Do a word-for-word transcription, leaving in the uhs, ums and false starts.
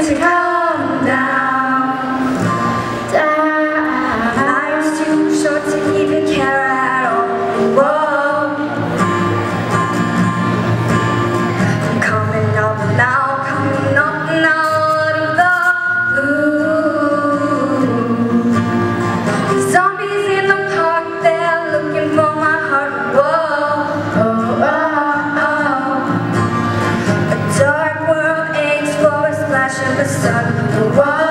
to calm down. down. Life's too short to even care at all. Whoa. I'm coming up now, coming up now out of the blue. Zombies in the park, they're looking for my heart. Whoa. Oh, oh, oh. A dark world aches for a splash of the sun. Whoa.